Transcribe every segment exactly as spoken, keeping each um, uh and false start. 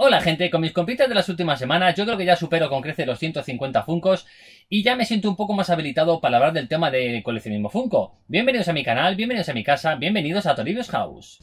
Hola gente, con mis compritas de las últimas semanas yo creo que ya supero con creces los ciento cincuenta Funkos y ya me siento un poco más habilitado para hablar del tema de coleccionismo Funko. Bienvenidos a mi canal, bienvenidos a mi casa, bienvenidos a Toribio's House.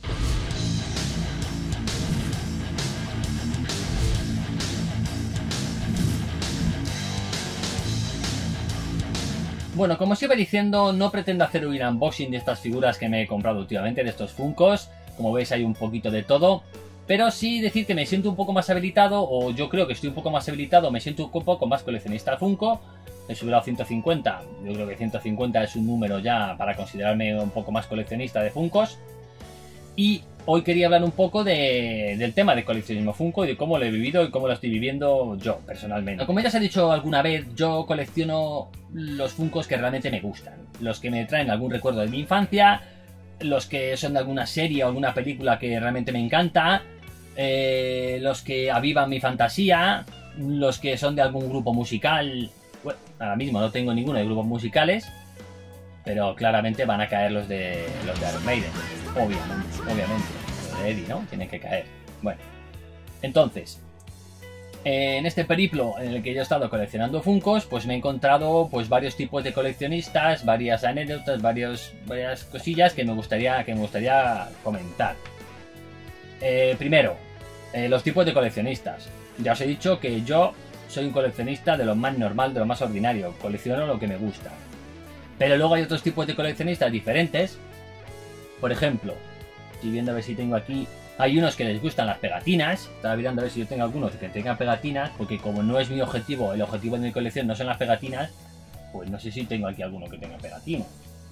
Bueno, como os iba diciendo, no pretendo hacer un unboxing de estas figuras que me he comprado últimamente, de estos Funkos. Como veis hay un poquito de todo. Pero sí decir que me siento un poco más habilitado, o yo creo que estoy un poco más habilitado, me siento un poco más coleccionista Funko. He subido a ciento cincuenta, yo creo que ciento cincuenta es un número ya para considerarme un poco más coleccionista de Funkos. Y hoy quería hablar un poco de, del tema de coleccionismo Funko y de cómo lo he vivido y cómo lo estoy viviendo yo personalmente. Como ya os he dicho alguna vez, yo colecciono los Funkos que realmente me gustan, los que me traen algún recuerdo de mi infancia, los que son de alguna serie o alguna película que realmente me encanta, eh, los que avivan mi fantasía, los que son de algún grupo musical. Bueno, ahora mismo no tengo ninguno de grupos musicales, pero claramente van a caer los de los de Iron Maiden, obviamente, obviamente, los de Eddie, ¿no? Tienen que caer. Bueno, entonces, eh, en este periplo en el que yo he estado coleccionando Funkos, pues me he encontrado pues varios tipos de coleccionistas, varias anécdotas, varios, varias cosillas que me gustaría, que me gustaría comentar. Eh, primero, eh, los tipos de coleccionistas. Ya os he dicho que yo soy un coleccionista de lo más normal, de lo más ordinario. Colecciono lo que me gusta. Pero luego hay otros tipos de coleccionistas diferentes. Por ejemplo, estoy viendo a ver si tengo aquí... Hay unos que les gustan las pegatinas. Estaba mirando a ver si yo tengo algunos que tengan pegatinas, porque como no es mi objetivo, el objetivo de mi colección no son las pegatinas, pues no sé si tengo aquí alguno que tenga pegatinas.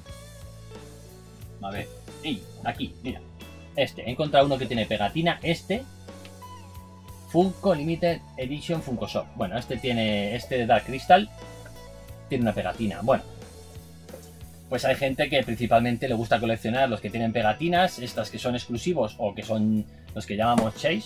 A ver, ¡ey! Aquí, mira. Este, he encontrado uno que tiene pegatina. Este, Funko Limited Edition Funko Shop. Bueno, este tiene, este de Dark Crystal tiene una pegatina. Bueno, pues hay gente que principalmente le gusta coleccionar los que tienen pegatinas, estas que son exclusivos o que son los que llamamos Chase.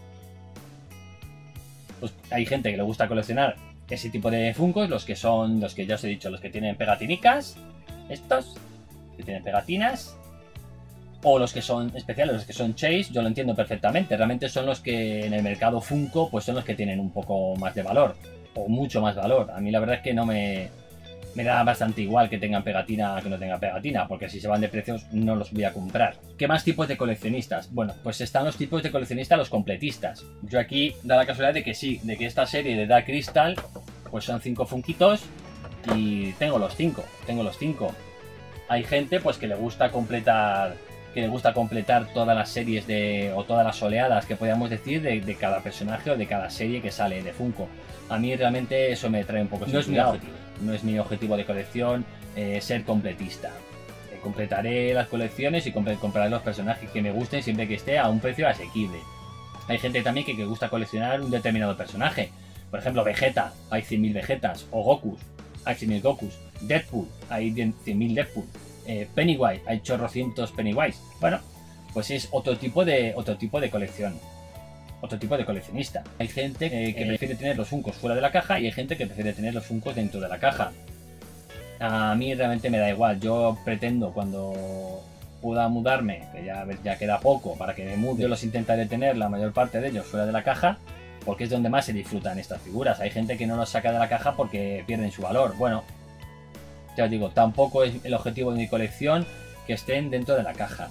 Pues hay gente que le gusta coleccionar ese tipo de Funkos, los que son, los que ya os he dicho, los que tienen pegatinicas, estos que tienen pegatinas, o los que son especiales, los que son Chase. Yo lo entiendo perfectamente, realmente son los que en el mercado Funko pues son los que tienen un poco más de valor, o mucho más valor. A mí la verdad es que no me... Me da bastante igual que tengan pegatina que no tengan pegatina, porque si se van de precios no los voy a comprar. ¿Qué más tipos de coleccionistas? Bueno, pues están los tipos de coleccionistas, los completistas. Yo aquí da la casualidad de que sí, de que esta serie de Dark Crystal pues son cinco funquitos y tengo los cinco, tengo los cinco. Hay gente pues que le gusta completar, que le gusta completar todas las series de, o todas las oleadas que podríamos decir de, de cada personaje o de cada serie que sale de Funko. A mí realmente eso me trae un poco... No es mi objetivo. No es mi objetivo de colección eh, ser completista. Eh, completaré las colecciones y comp compraré los personajes que me gusten siempre que esté a un precio asequible. Hay gente también que, que gusta coleccionar un determinado personaje. Por ejemplo, Vegeta, hay cien mil Vegetas. O Gokus, hay cien mil Gokus. Deadpool, hay cien mil Deadpool. Eh, Pennywise, hay chorrocientos Pennywise. Bueno, pues es otro tipo de, otro tipo de colección. Otro tipo de coleccionista. Hay gente eh, que eh, prefiere tener los Funkos fuera de la caja y hay gente que prefiere tener los Funkos dentro de la caja. A mí realmente me da igual. Yo pretendo cuando pueda mudarme, que ya, ya queda poco para que me mude, yo los intentaré tener la mayor parte de ellos fuera de la caja, porque es donde más se disfrutan estas figuras. Hay gente que no los saca de la caja porque pierden su valor. Bueno, ya os digo, tampoco es el objetivo de mi colección que estén dentro de la caja.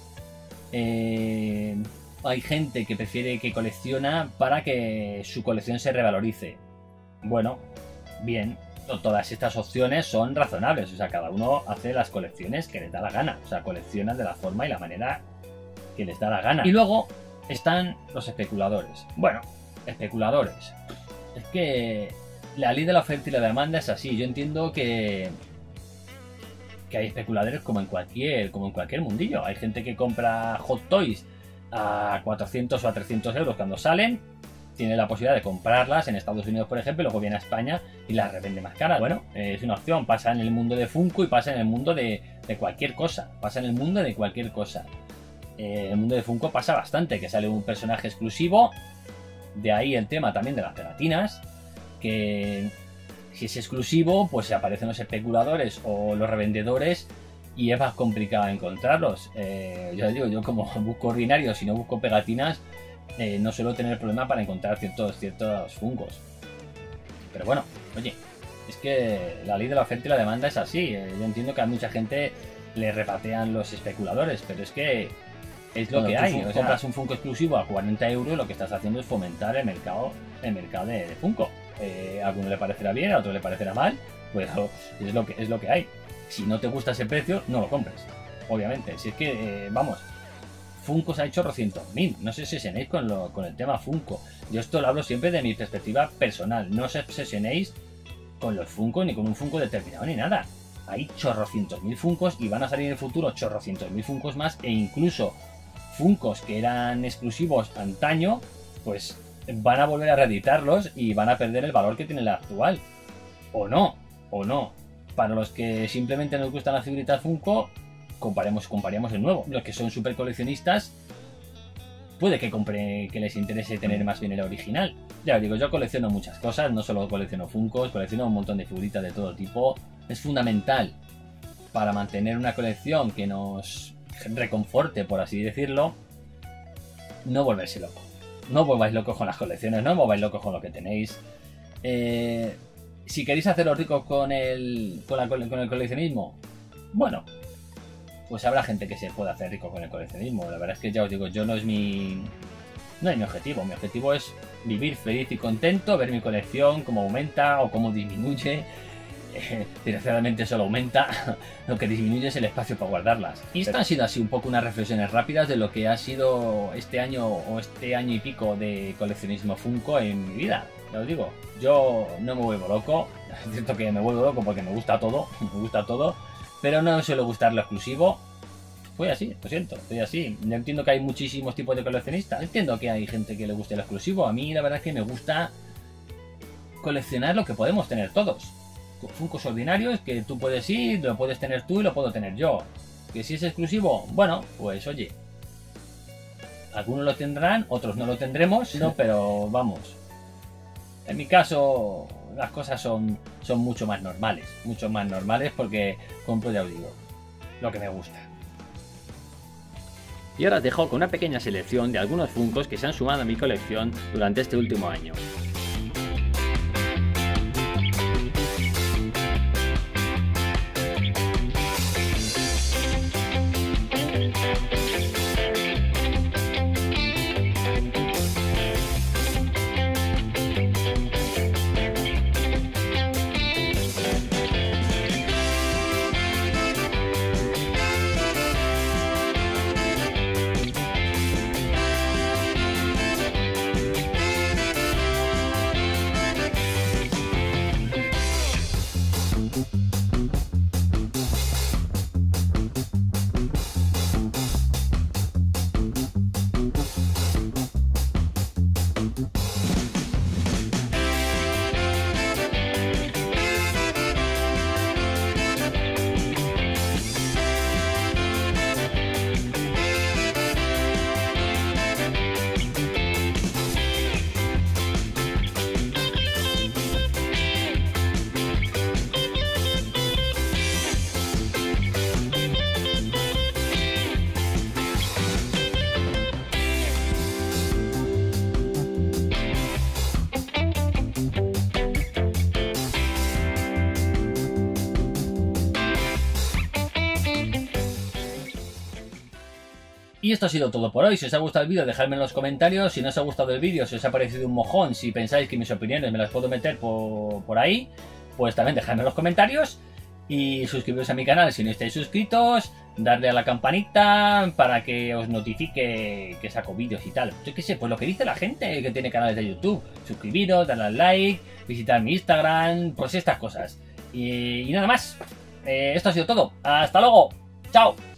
Eh... Hay gente que prefiere que colecciona para que su colección se revalorice. Bueno, bien, todas estas opciones son razonables. O sea, cada uno hace las colecciones que les da la gana. O sea, coleccionan de la forma y la manera que les da la gana. Y luego están los especuladores. Bueno, especuladores. Es que la ley de la oferta y la demanda es así. Yo entiendo que... que hay especuladores como en cualquier, como en cualquier mundillo. Hay gente que compra Hot Toys a cuatrocientos o a trescientos euros cuando salen, tiene la posibilidad de comprarlas en Estados Unidos, por ejemplo, y luego viene a España y las revende más caras. Bueno, eh, es una opción, pasa en el mundo de Funko y pasa en el mundo de, de cualquier cosa, pasa en el mundo de cualquier cosa. Eh, en el mundo de Funko pasa bastante, que sale un personaje exclusivo, de ahí el tema también de las pegatinas, que si es exclusivo, pues se aparecen los especuladores o los revendedores y es más complicado encontrarlos. Eh, yo digo, yo como busco ordinarios y no busco pegatinas, eh, no suelo tener problema para encontrar ciertos, ciertos fungos. Pero bueno, oye, es que la ley de la oferta y la demanda es así. Eh, yo entiendo que a mucha gente le repatean los especuladores, pero es que es lo bueno, que hay. O sea, compras un Funko exclusivo a cuarenta euros, lo que estás haciendo es fomentar el mercado, el mercado de, de Funko. Eh, a alguno le parecerá bien, a otro le parecerá mal, pues es lo que es lo que hay. Si no te gusta ese precio, no lo compres. Obviamente, si es que, eh, vamos, Funko se ha hecho chorrocientos mil. No se obsesionéis con, lo, con el tema Funko. Yo esto lo hablo siempre de mi perspectiva personal. No os obsesionéis con los Funko ni con un Funko determinado ni nada. Hay chorrocientos mil Funkos y van a salir en el futuro chorrocientos mil Funkos más, e incluso Funkos que eran exclusivos antaño, pues van a volver a reeditarlos y van a perder el valor que tiene la actual. O no, o no. Para los que simplemente nos gustan las figuritas Funko, comparemos, comparemos el nuevo. Los que son super coleccionistas, puede que compre, que les interese tener más bien el original. Ya os digo, yo colecciono muchas cosas, no solo colecciono Funkos, colecciono un montón de figuritas de todo tipo. Es fundamental para mantener una colección que nos reconforte, por así decirlo, no volverse loco. No volváis locos con las colecciones, no volváis locos con lo que tenéis. Eh, si queréis haceros ricos con el, con, la, con el coleccionismo, bueno, pues habrá gente que se pueda hacer rico con el coleccionismo. La verdad es que ya os digo, yo no es mi, no es mi objetivo. Mi objetivo es vivir feliz y contento, ver mi colección, cómo aumenta o cómo disminuye. Eh, desgraciadamente solo aumenta, lo que disminuye es el espacio para guardarlas. Y esto han sido así un poco unas reflexiones rápidas de lo que ha sido este año o este año y pico de coleccionismo Funko en mi vida. Ya os digo, yo no me vuelvo loco, es cierto que me vuelvo loco porque me gusta todo, me gusta todo, pero no suele gustar lo exclusivo. Fue así, lo siento, soy así. Yo entiendo que hay muchísimos tipos de coleccionistas, entiendo que hay gente que le guste lo exclusivo. A mí la verdad es que me gusta coleccionar lo que podemos tener todos. Funkos ordinarios que tú puedes ir, lo puedes tener tú y lo puedo tener yo. Que si es exclusivo, bueno, pues oye, algunos lo tendrán, otros no lo tendremos, no, pero vamos, en mi caso las cosas son, son mucho más normales, mucho más normales porque compro, ya os digo, lo que me gusta. Y ahora os dejo con una pequeña selección de algunos Funkos que se han sumado a mi colección durante este último año. Y esto ha sido todo por hoy. Si os ha gustado el vídeo, dejadme en los comentarios. Si no os ha gustado el vídeo, si os ha parecido un mojón, si pensáis que mis opiniones me las puedo meter por, por ahí, pues también dejadme en los comentarios. Y suscribiros a mi canal si no estáis suscritos. Darle a la campanita para que os notifique que saco vídeos y tal. Yo qué sé, pues lo que dice la gente que tiene canales de YouTube. Suscribiros, darle al like, visitar mi Instagram, pues estas cosas. Y, y nada más. Eh, esto ha sido todo. Hasta luego. Chao.